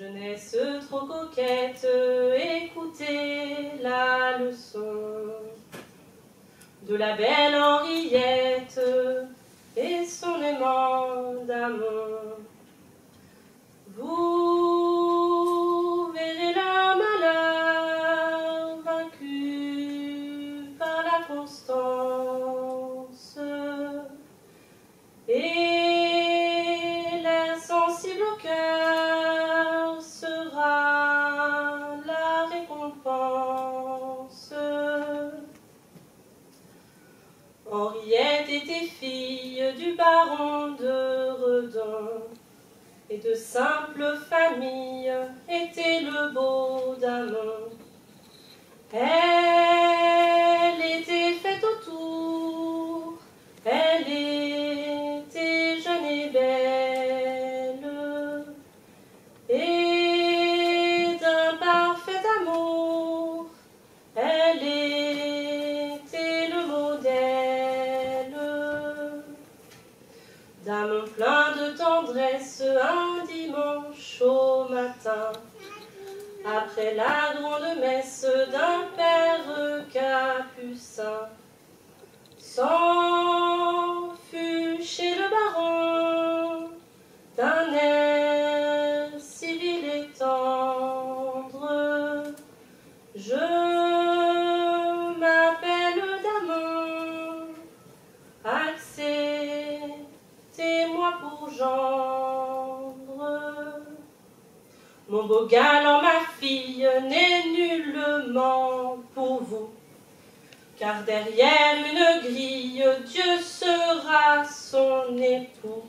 Jeunesse trop coquette, écoutez la leçon de la belle Henriette et son aimant d'amant. Vous verrez le malheur vaincu par la constance et l'air sensible au cœur sera la récompense. Henriette était fille du baron de Redon, et de simple famille était le beau Damon. Elle était faite autour, elle était jeune et belle, et d'un parfait amour, elle était le modèle. Damon plein de tendresse, un dimanche au matin, après la grande messe d'un père capucin, s'en fut chez le baron d'un air civil et tendre. Je m'appelle Damon, acceptez-moi pour gendre. Mon beau galant, ma fille, n'est nullement pour vous, car derrière une grille, Dieu sera son époux.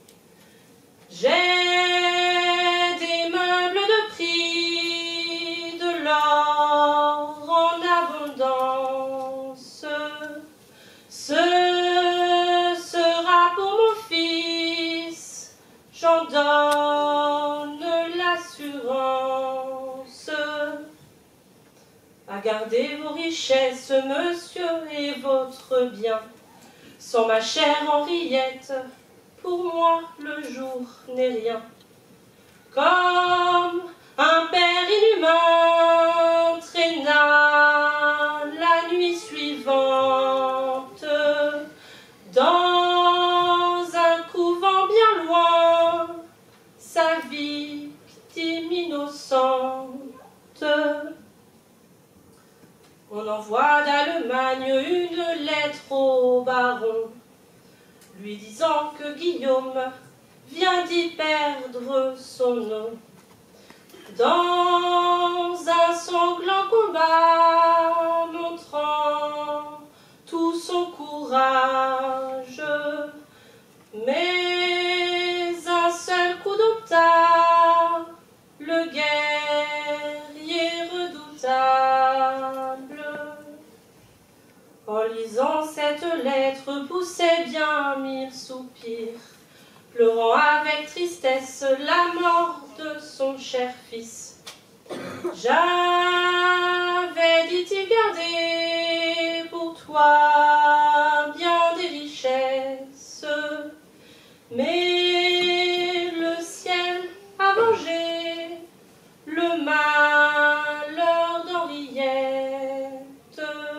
J'ai des meubles de prix, de l'or en abondance. Ce sera pour mon fils, j'en donne l'assurance. À garder vos richesses, monsieur, et votre bien. Sans ma chère Henriette, pour moi le jour n'est rien. Comme un père inhumain traîna la nuit suivante dans un couvent bien loin sa victime innocente. On envoie d'Allemagne une lettre au baron, lui disant que Guillaume vient d'y perdre son nom. Dans un sanglant combat, montrant tout son courage, mais un seul coup d'obta, le guerrier redoutable. En lisant cette lettre, poussait bien mille soupirs, pleurant avec tristesse la mort de son cher fils. J'avais, dit-il, gardé pour toi bien des richesses, mais le ciel a vengé le malheur d'Henriette.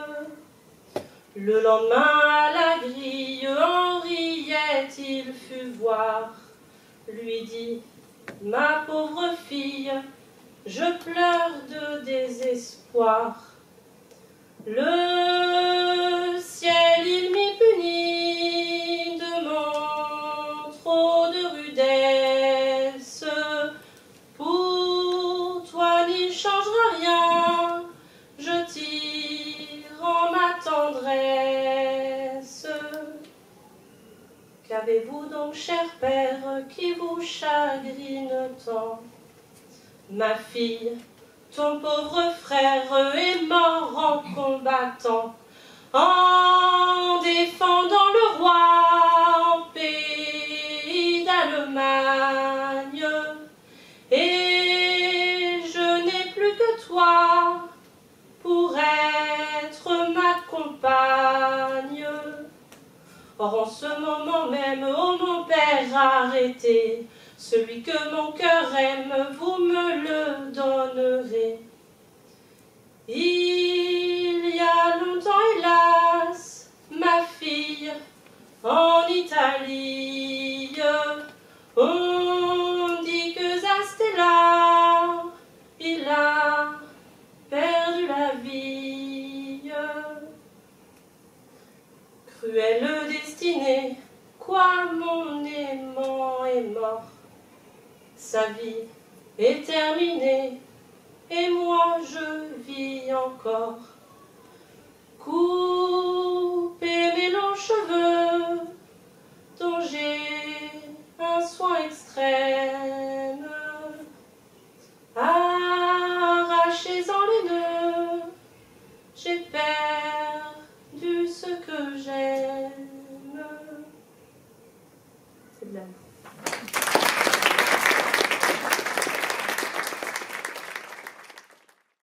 Le lendemain à la grille, Henriette il fut voir, lui dit: ma pauvre fille, je pleure de désespoir. Le ciel il m'y punit de mon trop de rudesse. Pour toi n'y changera rien, je tire en ma tendresse. Qu'avez-vous donc, cher père, qui vous chagrine tant? Ma fille, ton pauvre frère est mort en combattant, en défendant le roi en pays d'Allemagne. Et je n'ai plus que toi pour être ma compagne. Or en ce moment même, oh mon père arrêté, celui que mon cœur aime, vous me le donnerez. Il y a longtemps, hélas, ma fille, en Italie, on dit que Zastella, il a perdu la vie. Cruelle destinée, quoi, mon aimant est mort, sa vie est terminée, et moi je vis encore. Coupez mes longs cheveux, dont j'ai un soin extrême,